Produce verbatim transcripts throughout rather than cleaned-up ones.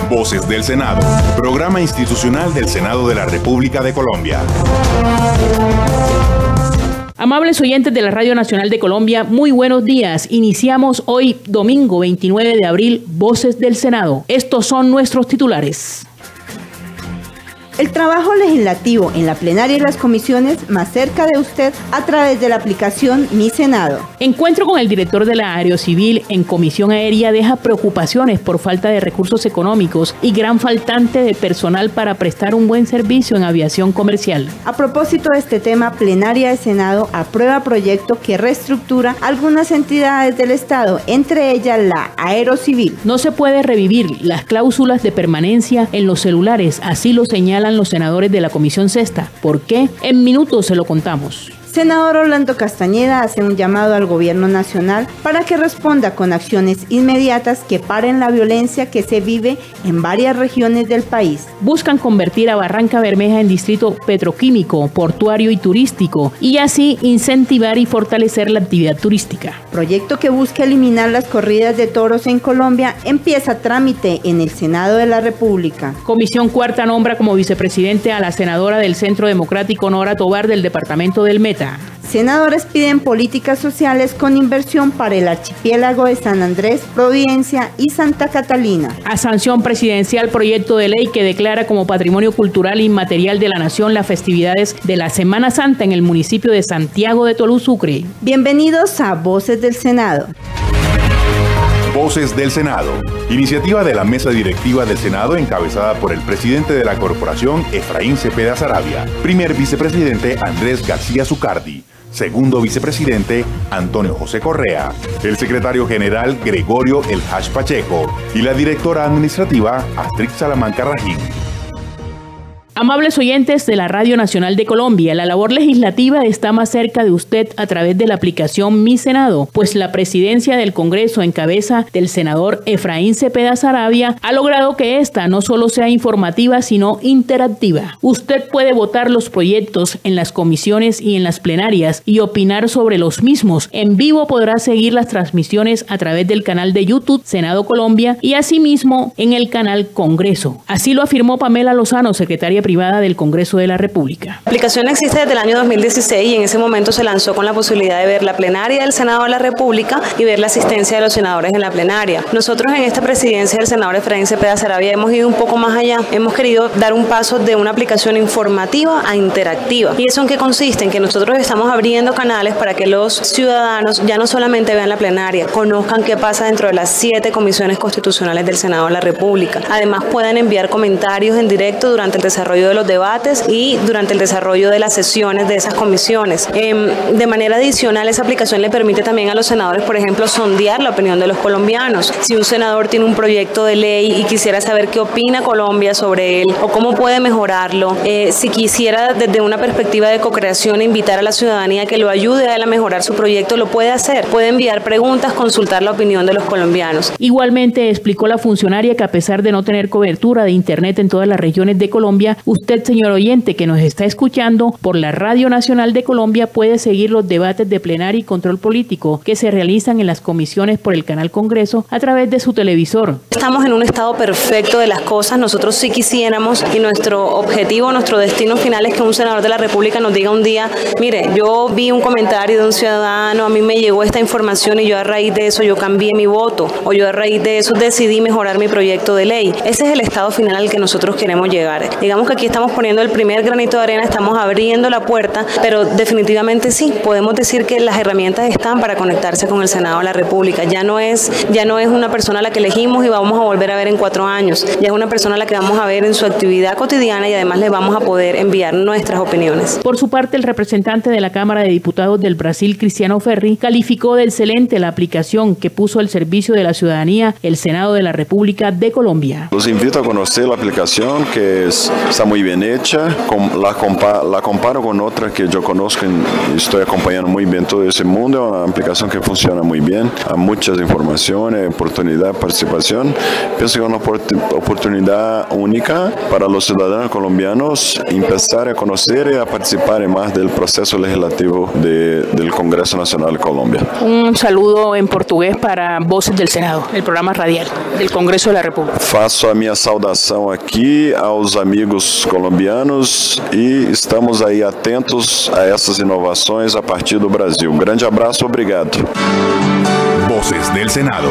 Voces del Senado, programa institucional del Senado de la República de Colombia. Amables oyentes de la Radio Nacional de Colombia, muy buenos días. Iniciamos hoy, domingo veintinueve de abril, Voces del Senado. Estos son nuestros titulares. El trabajo legislativo en la plenaria y las comisiones más cerca de usted a través de la aplicación Mi Senado. Encuentro con el director de la Aerocivil en Comisión Aérea deja preocupaciones por falta de recursos económicos y gran faltante de personal para prestar un buen servicio en aviación comercial. A propósito de este tema, plenaria de Senado aprueba proyecto que reestructura algunas entidades del Estado, entre ellas la Aerocivil. No se puede revivir las cláusulas de permanencia en los celulares, así lo señala los senadores de la Comisión Sexta. ¿Por qué? En minutos se lo contamos. Senador Orlando Castañeda hace un llamado al gobierno nacional para que responda con acciones inmediatas que paren la violencia que se vive en varias regiones del país. Buscan convertir a Barranca Bermeja en distrito petroquímico, portuario y turístico, y así incentivar y fortalecer la actividad turística. Proyecto que busca eliminar las corridas de toros en Colombia empieza trámite en el Senado de la República. Comisión Cuarta nombra como vicepresidente a la senadora del Centro Democrático Nora Tobar del departamento del Meta. Senadores piden políticas sociales con inversión para el archipiélago de San Andrés, Providencia y Santa Catalina. A sanción presidencial proyecto de ley que declara como patrimonio cultural inmaterial de la nación las festividades de la Semana Santa en el municipio de Santiago de Tolú, Sucre. Bienvenidos a Voces del Senado. Voces del Senado, iniciativa de la mesa directiva del Senado encabezada por el presidente de la corporación, Efraín Cepeda Saravia, primer vicepresidente Andrés García Zucardi, segundo vicepresidente Antonio José Correa, el secretario general Gregorio El Hash Pacheco y la directora administrativa Astrid Salamanca Rajín. Amables oyentes de la Radio Nacional de Colombia, la labor legislativa está más cerca de usted a través de la aplicación Mi Senado, pues la presidencia del Congreso en cabeza del senador Efraín Cepeda Saravia ha logrado que esta no solo sea informativa, sino interactiva. Usted puede votar los proyectos en las comisiones y en las plenarias y opinar sobre los mismos. En vivo podrá seguir las transmisiones a través del canal de YouTube Senado Colombia y asimismo en el canal Congreso. Así lo afirmó Pamela Lozano, secretaria privada del Congreso de la República. La aplicación existe desde el año dos mil dieciséis y en ese momento se lanzó con la posibilidad de ver la plenaria del Senado de la República y ver la asistencia de los senadores en la plenaria. Nosotros en esta presidencia del senador Efraín Cepeda Saravia hemos ido un poco más allá. Hemos querido dar un paso de una aplicación informativa a interactiva. ¿Y eso en qué consiste? En que nosotros estamos abriendo canales para que los ciudadanos ya no solamente vean la plenaria, conozcan qué pasa dentro de las siete comisiones constitucionales del Senado de la República. Además puedan enviar comentarios en directo durante el desarrollo de los debates y durante el desarrollo de las sesiones de esas comisiones. Eh, de manera adicional, esa aplicación le permite también a los senadores, por ejemplo, sondear la opinión de los colombianos. Si un senador tiene un proyecto de ley y quisiera saber qué opina Colombia sobre él o cómo puede mejorarlo, eh, si quisiera desde una perspectiva de co-creación invitar a la ciudadanía que lo ayude a él a mejorar su proyecto, lo puede hacer. Puede enviar preguntas, consultar la opinión de los colombianos. Igualmente explicó la funcionaria que a pesar de no tener cobertura de internet en todas las regiones de Colombia, usted, señor oyente que nos está escuchando por la Radio Nacional de Colombia, puede seguir los debates de plenaria y control político que se realizan en las comisiones por el canal Congreso a través de su televisor. Estamos en un estado perfecto de las cosas. Nosotros sí quisiéramos, y nuestro objetivo, nuestro destino final es que un senador de la República nos diga un día: mire, yo vi un comentario de un ciudadano, a mí me llegó esta información y yo a raíz de eso yo cambié mi voto, o yo a raíz de eso decidí mejorar mi proyecto de ley. Ese es el estado final al que nosotros queremos llegar. Digamos que aquí estamos poniendo el primer granito de arena, estamos abriendo la puerta, pero definitivamente sí, podemos decir que las herramientas están para conectarse con el Senado de la República. Ya no es, ya no es una persona a la que elegimos y vamos a volver a ver en cuatro años, ya es una persona a la que vamos a ver en su actividad cotidiana y además le vamos a poder enviar nuestras opiniones. Por su parte, el representante de la Cámara de Diputados del Brasil, Cristiano Ferri, calificó de excelente la aplicación que puso al servicio de la ciudadanía el Senado de la República de Colombia. Los invito a conocer la aplicación que es está muy bien hecha, la, compa la comparo con otra que yo conozco y estoy acompañando muy bien todo ese mundo, es una aplicación que funciona muy bien, hay muchas informaciones, oportunidad, participación. Pienso que es una oportunidad única para los ciudadanos colombianos empezar a conocer y a participar más del proceso legislativo de, del Congreso Nacional de Colombia. Un saludo en portugués para Voces del Senado, el programa radial del Congreso de la República. Faço a minha saudação aqui aos amigos colombianos e estamos aí atentos a essas inovações a partir do Brasil. Um grande abraço, obrigado. Voces del Senado.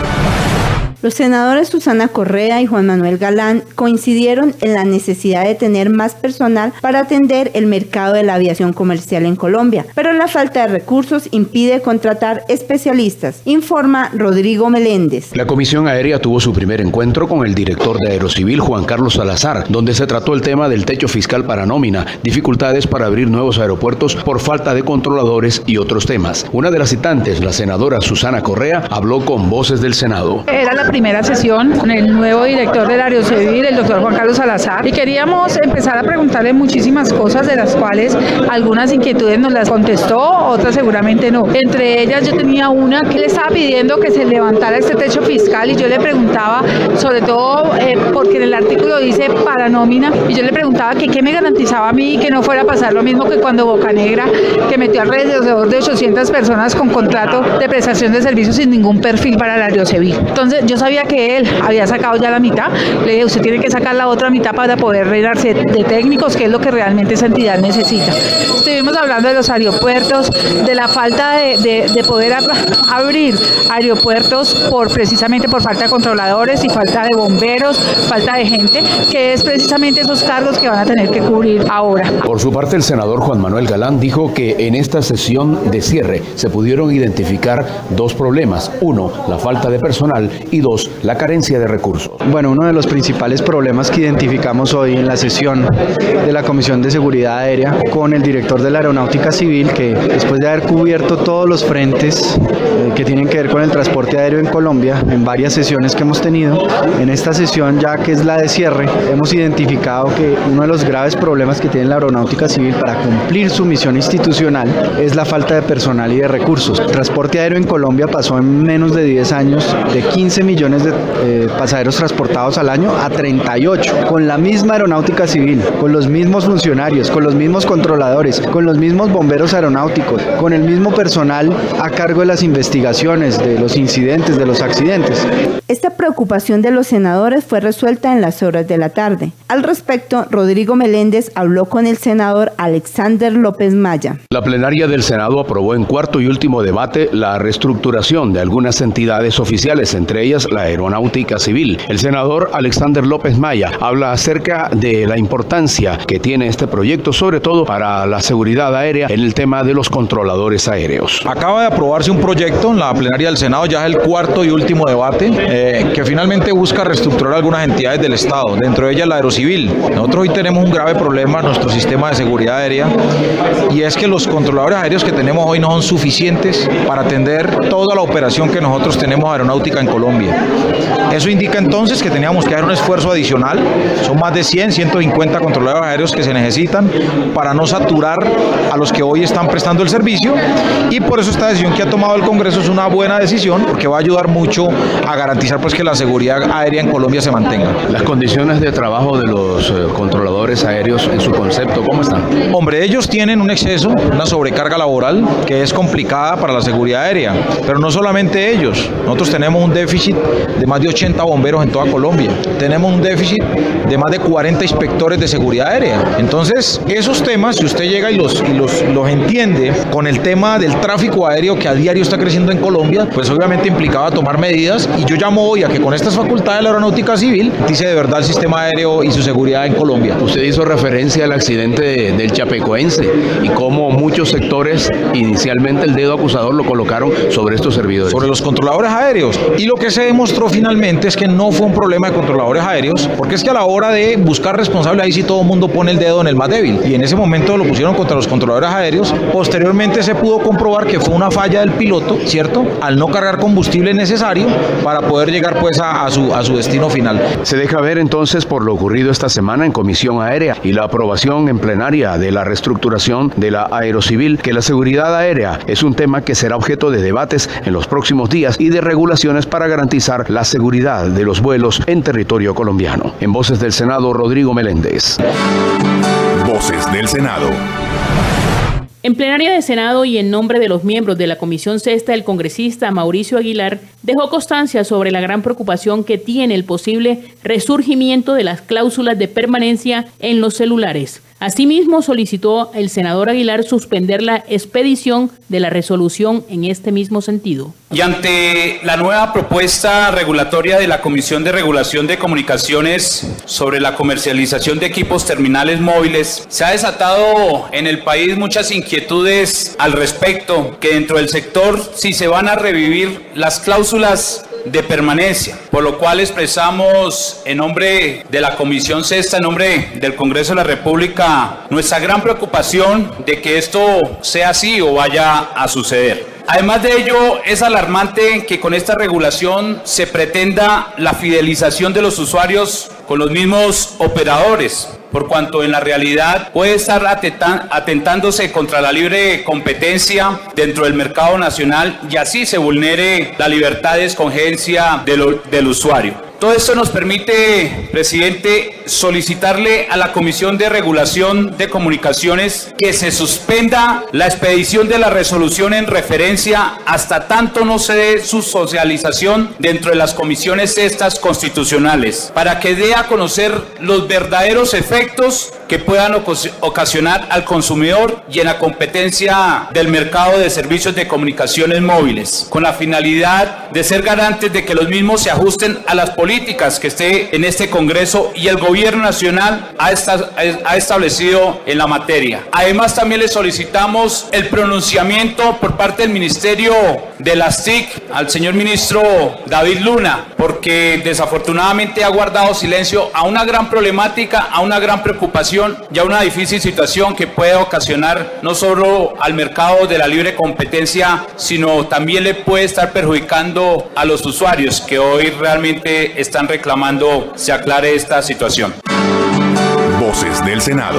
Los senadores Susana Correa y Juan Manuel Galán coincidieron en la necesidad de tener más personal para atender el mercado de la aviación comercial en Colombia, pero la falta de recursos impide contratar especialistas, informa Rodrigo Meléndez. La Comisión Aérea tuvo su primer encuentro con el director de Aerocivil, Juan Carlos Salazar, donde se trató el tema del techo fiscal para nómina, dificultades para abrir nuevos aeropuertos por falta de controladores y otros temas. Una de las citantes, la senadora Susana Correa, habló con Voces del Senado. Era la primera sesión con el nuevo director del Aerocivil, el doctor Juan Carlos Salazar, y queríamos empezar a preguntarle muchísimas cosas, de las cuales algunas inquietudes nos las contestó, otras seguramente no. Entre ellas yo tenía una que le estaba pidiendo que se levantara este techo fiscal y yo le preguntaba, sobre todo eh, porque en el artículo dice para nómina, y yo le preguntaba que qué me garantizaba a mí que no fuera a pasar lo mismo que cuando Bocanegra, que metió alrededor de ochocientas personas con contrato de prestación de servicios sin ningún perfil para el Aerocivil. Entonces yo sabía que él había sacado ya la mitad, le dije, usted tiene que sacar la otra mitad para poder rellenarse de técnicos, que es lo que realmente esa entidad necesita. Estuvimos hablando de los aeropuertos, de la falta de, de, de poder ab abrir aeropuertos por precisamente por falta de controladores y falta de bomberos, falta de gente, que es precisamente esos cargos que van a tener que cubrir ahora. Por su parte, el senador Juan Manuel Galán dijo que en esta sesión de cierre se pudieron identificar dos problemas. Uno, la falta de personal, y dos, la carencia de recursos. Bueno, uno de los principales problemas que identificamos hoy en la sesión de la Comisión de Seguridad Aérea con el director de la Aeronáutica Civil, que después de haber cubierto todos los frentes eh, que tienen que ver con el transporte aéreo en Colombia, en varias sesiones que hemos tenido, en esta sesión ya que es la de cierre, hemos identificado que uno de los graves problemas que tiene la Aeronáutica Civil para cumplir su misión institucional es la falta de personal y de recursos. El transporte aéreo en Colombia pasó en menos de diez años de quince millones de eh, pasajeros transportados al año a treinta y ocho, con la misma Aeronáutica Civil, con los mismos funcionarios, con los mismos controladores, con los mismos bomberos aeronáuticos, con el mismo personal a cargo de las investigaciones, de los incidentes, de los accidentes. Esta preocupación de los senadores fue resuelta en las horas de la tarde. Al respecto, Rodrigo Meléndez habló con el senador Alexander López Maya. La plenaria del Senado aprobó en cuarto y último debate la reestructuración de algunas entidades oficiales, entre ellas la Aeronáutica Civil. El senador Alexander López Maya habla acerca de la importancia que tiene este proyecto, sobre todo para la seguridad aérea en el tema de los controladores aéreos. Acaba de aprobarse un proyecto en la plenaria del Senado, ya es el cuarto y último debate, eh, que finalmente busca reestructurar algunas entidades del Estado, dentro de ellas la Aerocivil. Nosotros hoy tenemos un grave problema en nuestro sistema de seguridad aérea, y es que los controladores aéreos que tenemos hoy no son suficientes para atender toda la operación que nosotros tenemos aeronáutica en Colombia. Eso indica entonces que teníamos que hacer un esfuerzo adicional. Son más de cien, ciento cincuenta controladores aéreos que se necesitan para no saturar a los que hoy están prestando el servicio, y por eso esta decisión que ha tomado el Congreso es una buena decisión, porque va a ayudar mucho a garantizar pues que la seguridad aérea en Colombia se mantenga. Las condiciones de trabajo de los eh, controladores aéreos en su concepto, ¿cómo están? Hombre, ellos tienen un exceso, una sobrecarga laboral que es complicada para la seguridad aérea, pero no solamente ellos. Nosotros tenemos un déficit de más de ochenta bomberos en toda Colombia. Tenemos un déficit de más de cuarenta inspectores de seguridad aérea. Entonces, esos temas, si usted llega y los, y los, los entiende con el tema del tráfico aéreo que a diario está creciendo en Colombia, pues obviamente implicaba tomar medidas, y yo llamo hoy a que con estas facultades de la Aeronáutica Civil dice de verdad el sistema aéreo y su seguridad en Colombia. Usted hizo referencia al accidente de, del Chapecoense y cómo muchos sectores inicialmente el dedo acusador lo colocaron sobre estos servidores. Sobre los controladores aéreos, y lo que se demostró finalmente es que no fue un problema de controladores aéreos, porque es que a la hora de buscar responsables ahí sí todo el mundo pone el dedo en el más débil, y en ese momento lo pusieron contra los controladores aéreos. Posteriormente se pudo comprobar que fue una falla del piloto, cierto cierto? Al no cargar combustible necesario para poder llegar pues a, a, su, a su destino final. Se deja ver entonces por lo ocurrido esta semana en Comisión Aérea y la aprobación en plenaria de la reestructuración de la Aerocivil que la seguridad aérea es un tema que será objeto de debates en los próximos días y de regulaciones para garantizar la seguridad de los vuelos en territorio colombiano. En Voces del Senado, Rodrigo Meléndez. Voces del Senado. En plenaria de Senado y en nombre de los miembros de la Comisión Sexta, el congresista Mauricio Aguilar dejó constancia sobre la gran preocupación que tiene el posible resurgimiento de las cláusulas de permanencia en los celulares. Asimismo, solicitó el senador Aguilar suspender la expedición de la resolución en este mismo sentido. Y ante la nueva propuesta regulatoria de la Comisión de Regulación de Comunicaciones sobre la comercialización de equipos terminales móviles, se ha desatado en el país muchas inquietudes al respecto, que dentro del sector si se van a revivir las cláusulas de permanencia, por lo cual expresamos en nombre de la Comisión Sexta, en nombre del Congreso de la República, nuestra gran preocupación de que esto sea así o vaya a suceder. Además de ello, es alarmante que con esta regulación se pretenda la fidelización de los usuarios con los mismos operadores, por cuanto en la realidad puede estar atentándose contra la libre competencia dentro del mercado nacional y así se vulnere la libertad de escogencia del, del usuario. Todo esto nos permite, presidente, solicitarle a la Comisión de Regulación de Comunicaciones que se suspenda la expedición de la resolución en referencia hasta tanto no se dé su socialización dentro de las comisiones estas constitucionales, para que dé a conocer los verdaderos efectos que puedan ocasionar al consumidor y en la competencia del mercado de servicios de comunicaciones móviles, con la finalidad de ser garantes de que los mismos se ajusten a las políticas que esté en este Congreso y el Gobierno Nacional ha, esta, ha establecido en la materia. Además, también le solicitamos el pronunciamiento por parte del Ministerio de las T I C al señor ministro David Luna, porque desafortunadamente ha guardado silencio a una gran problemática, a una gran preocupación y a una difícil situación que puede ocasionar no solo al mercado de la libre competencia, sino también le puede estar perjudicando a los usuarios que hoy realmente están reclamando se aclare esta situación. Voces del Senado.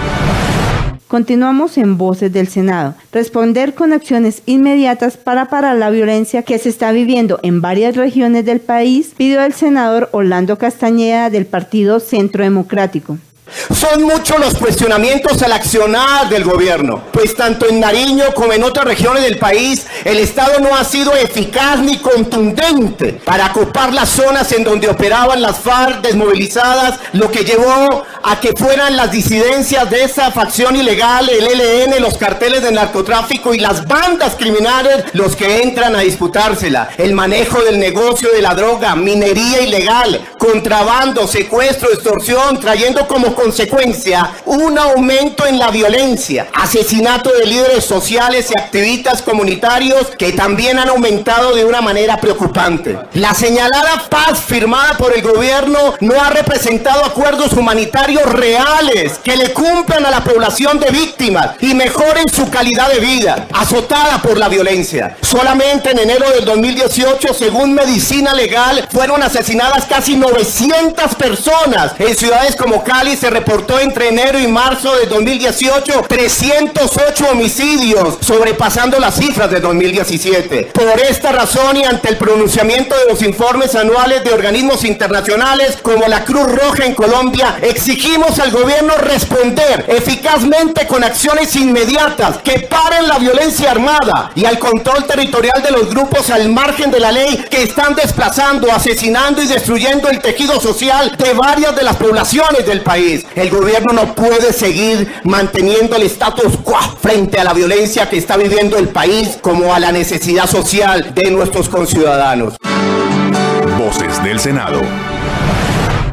Continuamos en Voces del Senado. Responder con acciones inmediatas para parar la violencia que se está viviendo en varias regiones del país, pidió el senador Orlando Castañeda del Partido Centro Democrático. Son muchos los cuestionamientos al accionar del gobierno, pues tanto en Nariño como en otras regiones del país, el Estado no ha sido eficaz ni contundente para ocupar las zonas en donde operaban las FARC desmovilizadas, lo que llevó a que fueran las disidencias de esa facción ilegal, el E L N, los carteles de narcotráfico y las bandas criminales los que entran a disputársela. El manejo del negocio de la droga, minería ilegal, contrabando, secuestro, extorsión, trayendo como consecuencia un aumento en la violencia, asesinato de líderes sociales y activistas comunitarios que también han aumentado de una manera preocupante. La señalada paz firmada por el gobierno no ha representado acuerdos humanitarios reales que le cumplan a la población de víctimas y mejoren su calidad de vida, azotada por la violencia. Solamente en enero del dos mil dieciocho, según Medicina Legal, fueron asesinadas casi novecientas personas. En ciudades como Cali se reportó entre enero y marzo de dos mil dieciocho trescientos ocho homicidios, sobrepasando las cifras de dos mil diecisiete. Por esta razón y ante el pronunciamiento de los informes anuales de organismos internacionales como la Cruz Roja en Colombia, exigimos al gobierno responder eficazmente con acciones inmediatas que paren la violencia armada y al control territorial de los grupos al margen de la ley que están desplazando, asesinando y destruyendo el tejido social de varias de las poblaciones del país. El gobierno no puede seguir manteniendo el status quo frente a la violencia que está viviendo el país como a la necesidad social de nuestros conciudadanos. Voces del Senado.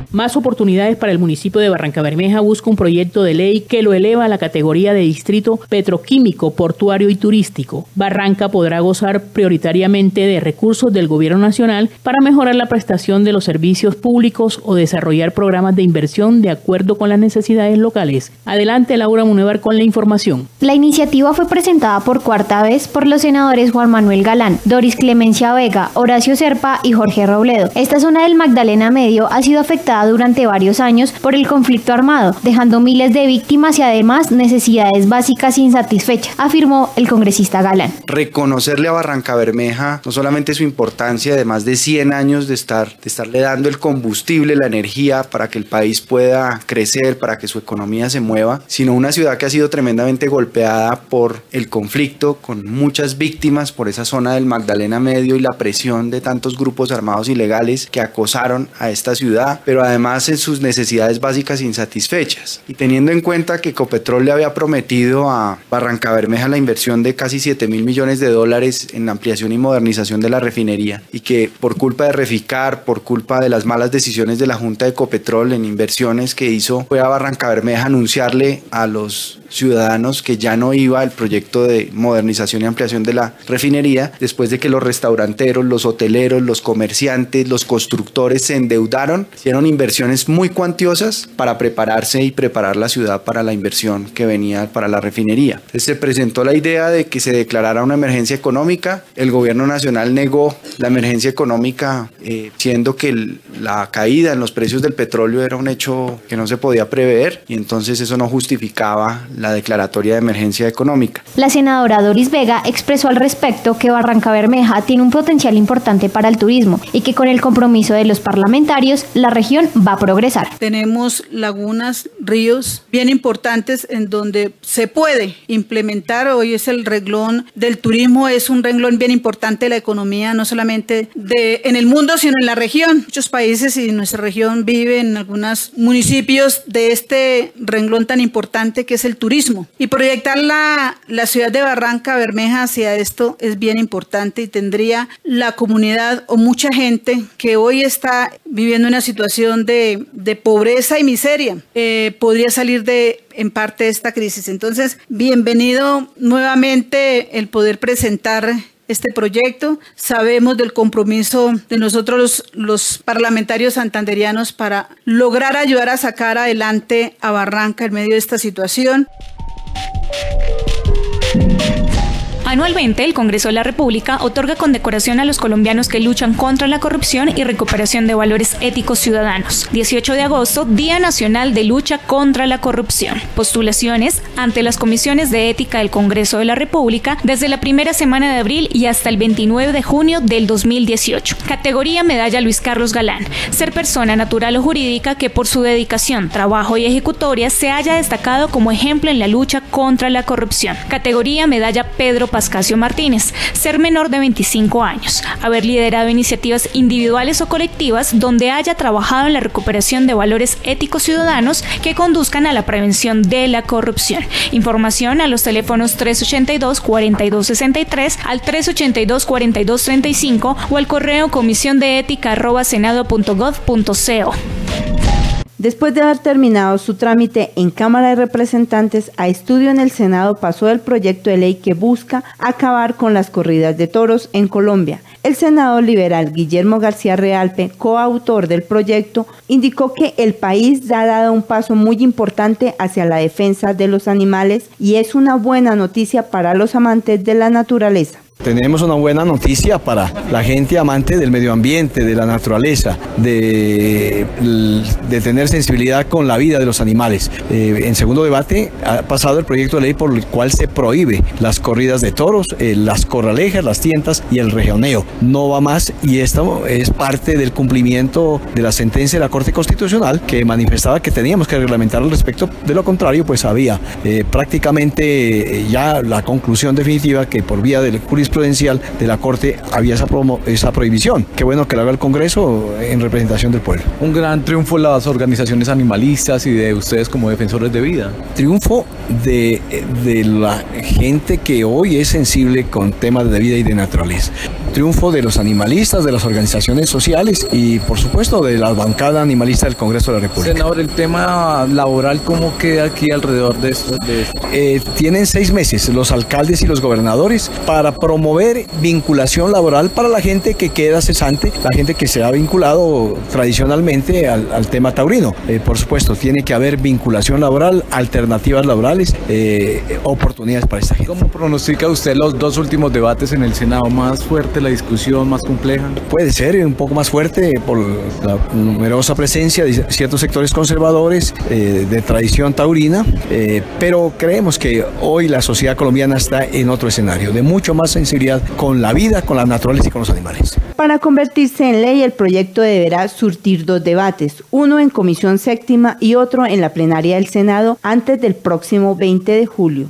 Más oportunidades para el municipio de Barrancabermeja busca un proyecto de ley que lo eleva a la categoría de distrito petroquímico, portuario y turístico. Barranca podrá gozar prioritariamente de recursos del gobierno nacional para mejorar la prestación de los servicios públicos o desarrollar programas de inversión de acuerdo con las necesidades locales. Adelante, Laura Munevar con la información. La iniciativa fue presentada por cuarta vez por los senadores Juan Manuel Galán, Doris Clemencia Vega, Horacio Serpa y Jorge Robledo. Esta zona del Magdalena Medio ha sido afectada durante varios años por el conflicto armado, dejando miles de víctimas y además necesidades básicas insatisfechas, afirmó el congresista Galán. Reconocerle a Barrancabermeja no solamente su importancia de más de cien años de estar, de estarle dando el combustible, la energía para que el país pueda crecer, para que su economía se mueva, sino una ciudad que ha sido tremendamente golpeada por el conflicto, con muchas víctimas por esa zona del Magdalena Medio y la presión de tantos grupos armados ilegales que acosaron a esta ciudad, pero además en sus necesidades básicas insatisfechas. Y teniendo en cuenta que Ecopetrol le había prometido a Barrancabermeja la inversión de casi siete mil millones de dólares en la ampliación y modernización de la refinería, y que por culpa de Reficar, por culpa de las malas decisiones de la Junta de Ecopetrol en inversiones que hizo, fue a Barrancabermeja a anunciarle a los ciudadanos que ya no iba el proyecto de modernización y ampliación de la refinería, después de que los restauranteros, los hoteleros, los comerciantes, los constructores se endeudaron, hicieron inversiones muy cuantiosas para prepararse y preparar la ciudad para la inversión que venía para la refinería. Entonces se presentó la idea de que se declarara una emergencia económica. El gobierno nacional negó la emergencia económica, eh, siendo que el, la caída en los precios del petróleo era un hecho que no se podía prever, y entonces eso no justificaba la declaratoria de emergencia económica. La senadora Doris Vega expresó al respecto que Barrancabermeja tiene un potencial importante para el turismo y que con el compromiso de los parlamentarios la región va a progresar. Tenemos lagunas, ríos bien importantes en donde se puede implementar. Hoy es el renglón del turismo, es un renglón bien importante de la economía, no solamente de, en el mundo, sino en la región. Muchos países y nuestra región vive en algunos municipios de este renglón tan importante que es el turismo. Turismo. Y proyectar la, la ciudad de Barrancabermeja hacia esto es bien importante, y tendría la comunidad o mucha gente que hoy está viviendo una situación de, de pobreza y miseria, eh, podría salir de en parte de esta crisis. Entonces, bienvenido nuevamente el poder presentar este proyecto. Sabemos del compromiso de nosotros los, los parlamentarios santanderianos para lograr ayudar a sacar adelante a Barranca en medio de esta situación. Anualmente, el Congreso de la República otorga condecoración a los colombianos que luchan contra la corrupción y recuperación de valores éticos ciudadanos. dieciocho de agosto, Día Nacional de Lucha contra la Corrupción. Postulaciones ante las comisiones de ética del Congreso de la República desde la primera semana de abril y hasta el veintinueve de junio del dos mil dieciocho. Categoría Medalla Luis Carlos Galán. Ser persona natural o jurídica que por su dedicación, trabajo y ejecutoria se haya destacado como ejemplo en la lucha contra la corrupción. Categoría Medalla Pedro Pascasio Martínez, ser menor de veinticinco años, haber liderado iniciativas individuales o colectivas donde haya trabajado en la recuperación de valores éticos ciudadanos que conduzcan a la prevención de la corrupción. Información a los teléfonos tres ochenta y dos, cuarenta y dos sesenta y tres, al tres ochenta y dos, cuarenta y dos treinta y cinco o al correo comisión de ética arroba senado punto gov punto co. Después de haber terminado su trámite en Cámara de Representantes, a estudio en el Senado pasó el proyecto de ley que busca acabar con las corridas de toros en Colombia. El senador liberal Guillermo García Realpe, coautor del proyecto, indicó que el país ha dado un paso muy importante hacia la defensa de los animales y es una buena noticia para los amantes de la naturaleza. Tenemos una buena noticia para la gente amante del medio ambiente, de la naturaleza, de, de tener sensibilidad con la vida de los animales. Eh, en segundo debate ha pasado el proyecto de ley por el cual se prohíbe las corridas de toros, eh, las corralejas, las tientas y el rejoneo. No va más, y esto es parte del cumplimiento de la sentencia de la Corte Constitucional que manifestaba que teníamos que reglamentar al respecto. De lo contrario, pues había eh, prácticamente eh, ya la conclusión definitiva que por vía del jurisprudencial de la Corte había esa, promo, esa prohibición. Qué bueno que lo haga el Congreso en representación del pueblo. Un gran triunfo de las organizaciones animalistas y de ustedes como defensores de vida. Triunfo de, de la gente que hoy es sensible con temas de vida y de naturaleza. triunfo de los animalistas, de las organizaciones sociales y por supuesto de la bancada animalista del Congreso de la República. Senador, el tema laboral, ¿cómo queda aquí alrededor de esto? De esto? Eh, tienen seis meses los alcaldes y los gobernadores para promover vinculación laboral para la gente que queda cesante, la gente que se ha vinculado tradicionalmente al, al tema taurino. Eh, por supuesto, tiene que haber vinculación laboral, alternativas laborales, eh, oportunidades para esta gente. ¿Cómo pronostica usted los dos últimos debates en el Senado? ¿Más fuerte la discusión, más compleja? Puede ser un poco más fuerte por la numerosa presencia de ciertos sectores conservadores eh, de tradición taurina, eh, pero creemos que hoy la sociedad colombiana está en otro escenario, de mucho más sensibilidad con la vida, con la naturaleza y con los animales. Para convertirse en ley, el proyecto deberá surtir dos debates, uno en Comisión Séptima y otro en la plenaria del Senado antes del próximo veinte de julio.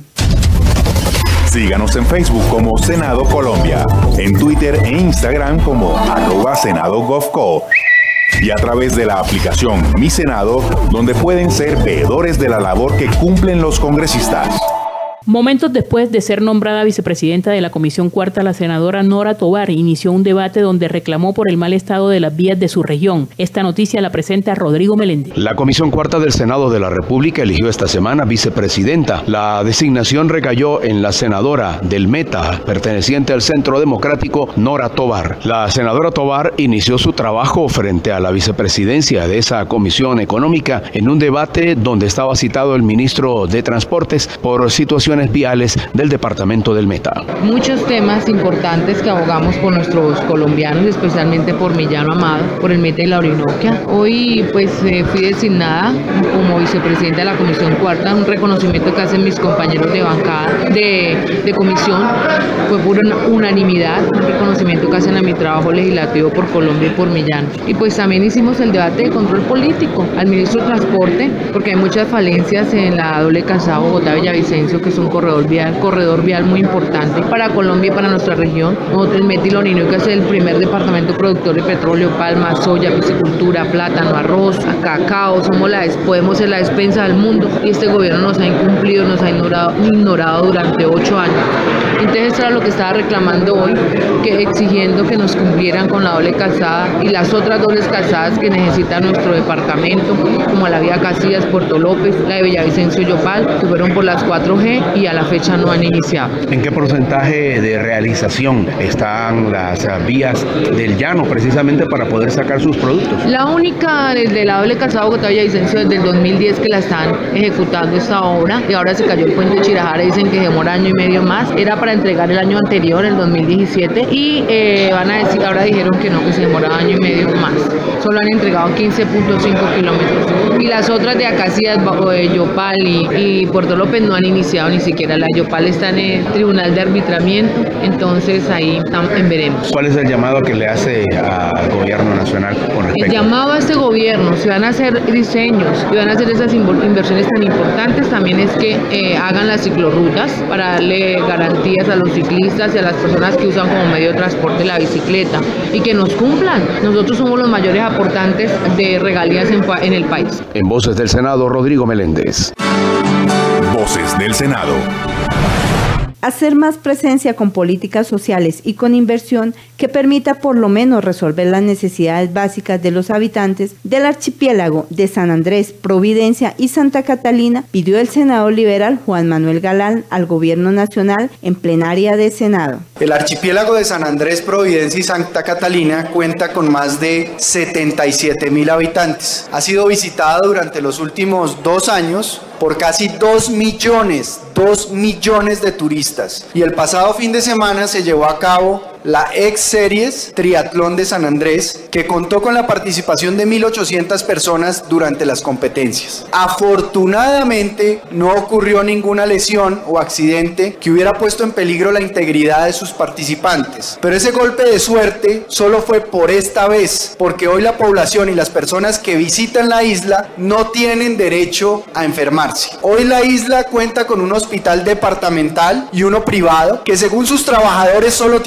Síganos en Facebook como Senado Colombia, en Twitter e Instagram como arroba Senado Govco y a través de la aplicación Mi Senado, donde pueden ser veedores de la labor que cumplen los congresistas. Momentos después de ser nombrada vicepresidenta de la Comisión Cuarta, la senadora Nora Tovar inició un debate donde reclamó por el mal estado de las vías de su región. Esta noticia la presenta Rodrigo Meléndez. La Comisión Cuarta del Senado de la República eligió esta semana vicepresidenta. La designación recayó en la senadora del Meta, perteneciente al Centro Democrático, Nora Tovar. La senadora Tovar inició su trabajo frente a la vicepresidencia de esa Comisión Económica en un debate donde estaba citado el ministro de Transportes por situaciones viales del departamento del Meta. Muchos temas importantes que abogamos por nuestros colombianos, especialmente por mi llano amado, por el Meta y la Orinoquia. Hoy pues eh, fui designada como vicepresidenta de la Comisión Cuarta, un reconocimiento que hacen mis compañeros de bancada, de, de comisión, fue por una unanimidad, un reconocimiento que hacen a mi trabajo legislativo por Colombia y por mi llano. Y pues también hicimos el debate de control político al ministro de Transporte, porque hay muchas falencias en la doble calzada Bogotá-Villavicencio, que es un corredor vial, corredor vial muy importante para Colombia y para nuestra región. Nosotros, el Meta y la Orinoquia, es el primer departamento productor de petróleo, palma, soya, piscicultura, plátano, arroz, cacao. Somos la, podemos ser la despensa del mundo y este gobierno nos ha incumplido, nos ha ignorado, ignorado durante ocho años. Entonces eso era lo que estaba reclamando hoy, que exigiendo que nos cumplieran con la doble calzada y las otras dobles calzadas que necesita nuestro departamento, como la vía Casillas, Puerto López, la de Villavicencio, Yopal, que fueron por las cuatro G y a la fecha no han iniciado. ¿En qué porcentaje de realización están las vías del llano precisamente para poder sacar sus productos? La única desde la doble calzada Bogotá-Villavicencio desde el dos mil diez que la están ejecutando esta obra, y ahora se cayó el puente Chirajara, dicen que demora año y medio más, era para entregar el año anterior, el dos mil diecisiete, y eh, van a decir, ahora dijeron que no, que se demoraba año y medio más. Solo han entregado quince punto cinco kilómetros. Y las otras de Acacias, eh, Yopal y, y Puerto López no han iniciado ni siquiera. La Yopal está en el tribunal de arbitramiento, entonces ahí estamos en veremos. ¿Cuál es el llamado que le hace al gobierno nacional con respecto? El llamado a este gobierno, si van a hacer diseños, si van a hacer esas inversiones tan importantes, también es que eh, hagan las ciclorrutas para darle garantías a los ciclistas y a las personas que usan como medio de transporte la bicicleta y que nos cumplan. Nosotros somos los mayores aportantes de regalías en, en el país. En Voces del Senado, Rodrigo Meléndez. Voces del Senado. Hacer más presencia con políticas sociales y con inversión que permita por lo menos resolver las necesidades básicas de los habitantes del archipiélago de San Andrés, Providencia y Santa Catalina, pidió el senador liberal Juan Manuel Galán al Gobierno Nacional en plenaria de Senado. El archipiélago de San Andrés, Providencia y Santa Catalina cuenta con más de setenta y siete mil habitantes. Ha sido visitada durante los últimos dos años por casi dos millones, dos millones de turistas. Y el pasado fin de semana se llevó a cabo la ex series Triatlón de San Andrés, que contó con la participación de mil ochocientas personas durante las competencias. Afortunadamente no ocurrió ninguna lesión o accidente que hubiera puesto en peligro la integridad de sus participantes, pero ese golpe de suerte solo fue por esta vez, porque hoy la población y las personas que visitan la isla no tienen derecho a enfermarse. Hoy la isla cuenta con un hospital departamental y uno privado que según sus trabajadores solo tiene capacidad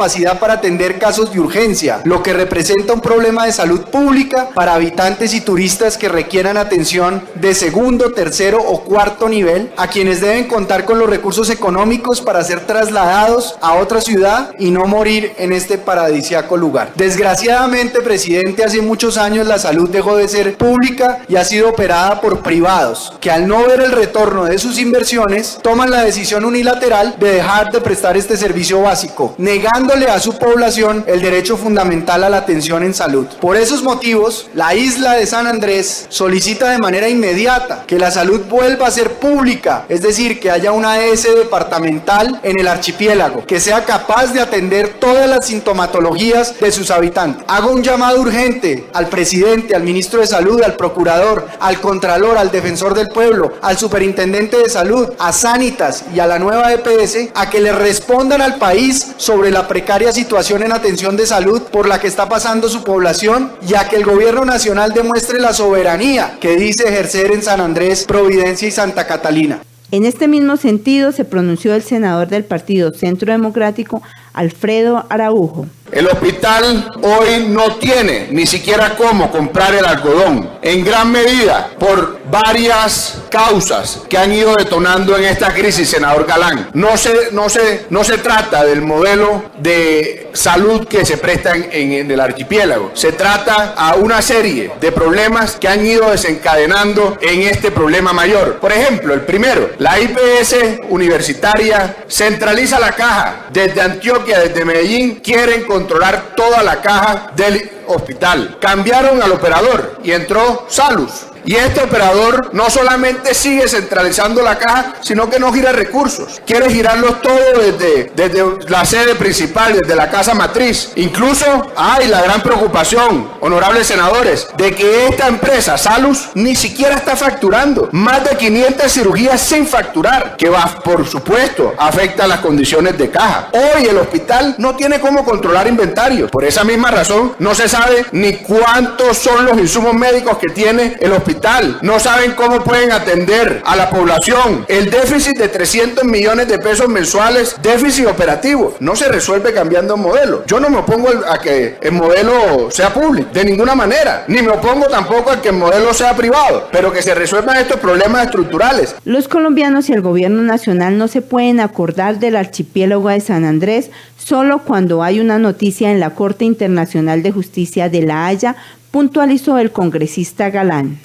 capacidad para atender casos de urgencia, lo que representa un problema de salud pública para habitantes y turistas que requieran atención de segundo, tercero o cuarto nivel, a quienes deben contar con los recursos económicos para ser trasladados a otra ciudad y no morir en este paradisíaco lugar. Desgraciadamente, presidente, hace muchos años la salud dejó de ser pública y ha sido operada por privados, que al no ver el retorno de sus inversiones, toman la decisión unilateral de dejar de prestar este servicio básico, negándole a su población el derecho fundamental a la atención en salud. Por esos motivos, la isla de San Andrés solicita de manera inmediata que la salud vuelva a ser pública, es decir, que haya una A S departamental en el archipiélago, que sea capaz de atender todas las sintomatologías de sus habitantes. Hago un llamado urgente al presidente, al ministro de Salud, al procurador, al contralor, al defensor del pueblo, al superintendente de salud, a Sanitas y a la nueva E P S a que le respondan al país sobre la precaria situación en atención de salud por la que está pasando su población y a que el gobierno nacional demuestre la soberanía que dice ejercer en San Andrés, Providencia y Santa Catalina. En este mismo sentido se pronunció el senador del Partido Centro Democrático, Alfredo Araujo. El hospital hoy no tiene ni siquiera cómo comprar el algodón, en gran medida por varias causas que han ido detonando en esta crisis, senador Galán. No se, no se, no se trata del modelo de salud que se presta en, en, en el archipiélago. Se trata a una serie de problemas que han ido desencadenando en este problema mayor. Por ejemplo, el primero, la I P S universitaria centraliza la caja desde Antioquia, desde Medellín, quieren controlar toda la caja del hospital. Cambiaron al operador y entró Salus. Y este operador no solamente sigue centralizando la caja, sino que no gira recursos. Quiere girarlos todos desde, desde la sede principal, desde la casa matriz. Incluso hay la gran preocupación, honorables senadores, de que esta empresa, Salus, ni siquiera está facturando. Más de quinientas cirugías sin facturar, que va, por supuesto, afecta las condiciones de caja. Hoy el hospital no tiene cómo controlar inventario. Por esa misma razón, no se sabe ni cuántos son los insumos médicos que tiene el hospital. No saben cómo pueden atender a la población. El déficit de trescientos millones de pesos mensuales, déficit operativo, no se resuelve cambiando el modelo. Yo no me opongo a que el modelo sea público, de ninguna manera, ni me opongo tampoco a que el modelo sea privado, pero que se resuelvan estos problemas estructurales. Los colombianos y el gobierno nacional no se pueden acordar del archipiélago de San Andrés solo cuando hay una noticia en la Corte Internacional de Justicia de La Haya, puntualizó el congresista Galán.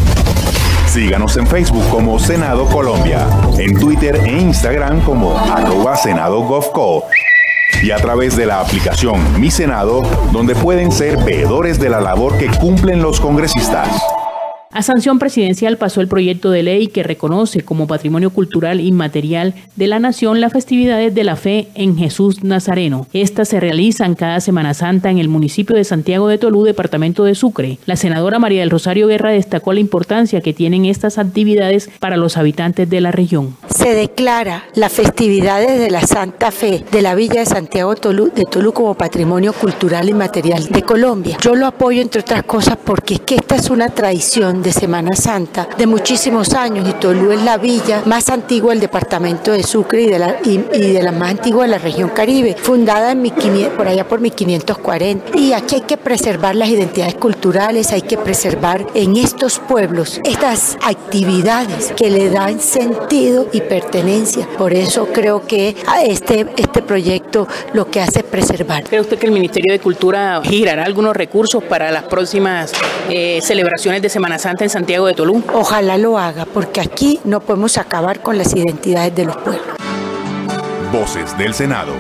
Síganos en Facebook como Senado Colombia, en Twitter e Instagram como arroba Senado Govco y a través de la aplicación Mi Senado, donde pueden ser veedores de la labor que cumplen los congresistas. A sanción presidencial pasó el proyecto de ley que reconoce como patrimonio cultural inmaterial de la nación las festividades de la fe en Jesús Nazareno. Estas se realizan cada Semana Santa en el municipio de Santiago de Tolú, departamento de Sucre. La senadora María del Rosario Guerra destacó la importancia que tienen estas actividades para los habitantes de la región. Se declara las festividades de la Santa Fe de la Villa de Santiago de Tolú, de Tolú como patrimonio cultural inmaterial de Colombia. Yo lo apoyo entre otras cosas porque es que esta es una tradición de Semana Santa de muchísimos años y Tolú es la villa más antigua del departamento de Sucre y de la, y, y de la más antigua de la región Caribe, fundada en mil quinientos, por allá por mil quinientos cuarenta. Y aquí hay que preservar las identidades culturales, hay que preservar en estos pueblos estas actividades que le dan sentido y pertenencia. Por eso creo que este, este proyecto lo que hace es preservar. ¿Cree usted que el Ministerio de Cultura girará algunos recursos para las próximas eh, celebraciones de Semana Santa en Santiago de Tolú? Ojalá lo haga, porque aquí no podemos acabar con las identidades de los pueblos. Voces del Senado.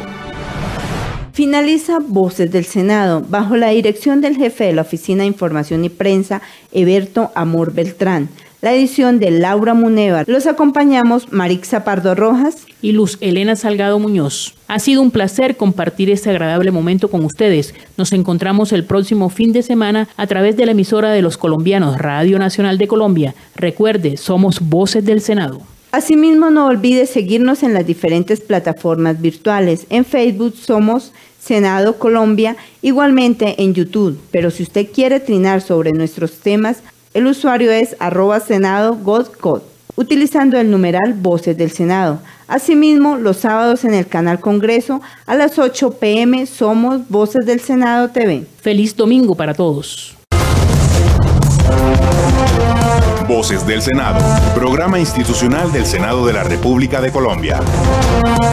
Finaliza Voces del Senado, bajo la dirección del jefe de la Oficina de Información y Prensa, Eberto Amor Beltrán. La edición de Laura Munévar. Los acompañamos Marixa Pardo Rojas y Luz Elena Salgado Muñoz. Ha sido un placer compartir este agradable momento con ustedes. Nos encontramos el próximo fin de semana a través de la emisora de los colombianos, Radio Nacional de Colombia. Recuerde, somos Voces del Senado. Asimismo, no olvide seguirnos en las diferentes plataformas virtuales. En Facebook somos Senado Colombia, igualmente en YouTube. Pero si usted quiere trinar sobre nuestros temas, el usuario es arroba Senado Godcode. utilizando el numeral Voces del Senado. Asimismo, los sábados en el canal Congreso a las ocho pe eme somos Voces del Senado T V. Feliz domingo para todos. Voces del Senado, programa institucional del Senado de la República de Colombia.